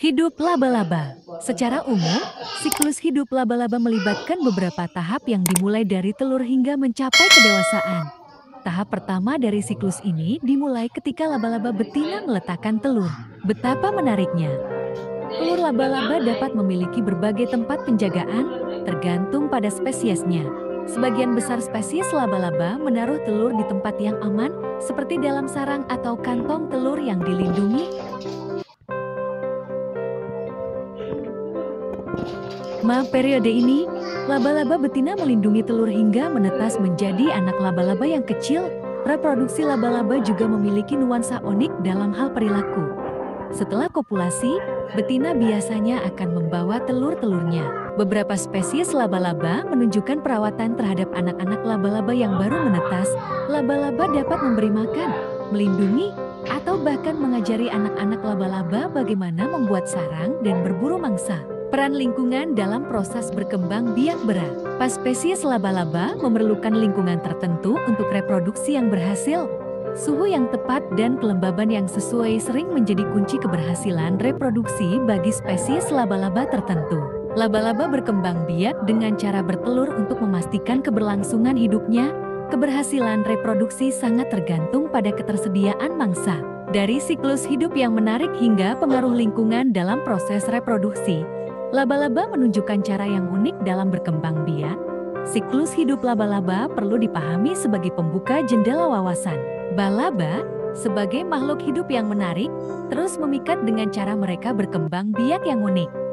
Hidup laba-laba. Secara umum, siklus hidup laba-laba melibatkan beberapa tahap yang dimulai dari telur hingga mencapai kedewasaan. Tahap pertama dari siklus ini dimulai ketika laba-laba betina meletakkan telur. Betapa menariknya! Telur laba-laba dapat memiliki berbagai tempat penjagaan, tergantung pada spesiesnya. Sebagian besar spesies laba-laba menaruh telur di tempat yang aman, seperti dalam sarang atau kantong telur yang dilindungi. Periode ini, laba-laba betina melindungi telur hingga menetas menjadi anak laba-laba yang kecil. Reproduksi laba-laba juga memiliki nuansa unik dalam hal perilaku. Setelah kopulasi, betina biasanya akan membawa telur-telurnya. Beberapa spesies laba-laba menunjukkan perawatan terhadap anak-anak laba-laba yang baru menetas. Laba-laba dapat memberi makan, melindungi, atau bahkan mengajari anak-anak laba-laba bagaimana membuat sarang dan berburu mangsa. Peran lingkungan dalam proses berkembang biak berat. Pas spesies laba-laba memerlukan lingkungan tertentu untuk reproduksi yang berhasil. Suhu yang tepat dan kelembaban yang sesuai sering menjadi kunci keberhasilan reproduksi bagi spesies laba-laba tertentu. Laba-laba berkembang biak dengan cara bertelur untuk memastikan keberlangsungan hidupnya. Keberhasilan reproduksi sangat tergantung pada ketersediaan mangsa. Dari siklus hidup yang menarik hingga pengaruh lingkungan dalam proses reproduksi, laba-laba menunjukkan cara yang unik dalam berkembang biak. Siklus hidup laba-laba perlu dipahami sebagai pembuka jendela wawasan. Laba-laba, sebagai makhluk hidup yang menarik, terus memikat dengan cara mereka berkembang biak yang unik.